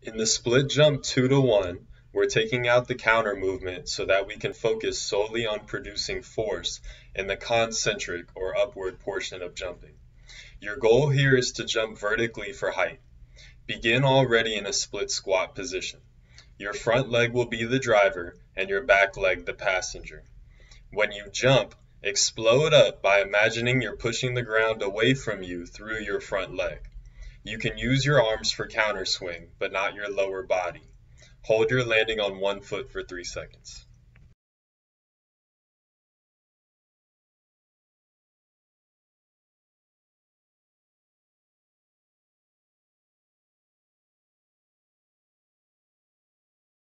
In the split jump 2-to-1, we're taking out the counter movement so that we can focus solely on producing force in the concentric or upward portion of jumping. Your goal here is to jump vertically for height. Begin already in a split squat position. Your front leg will be the driver and your back leg the passenger. When you jump, explode up by imagining you're pushing the ground away from you through your front leg. You can use your arms for counter swing, but not your lower body. Hold your landing on one foot for 3 seconds.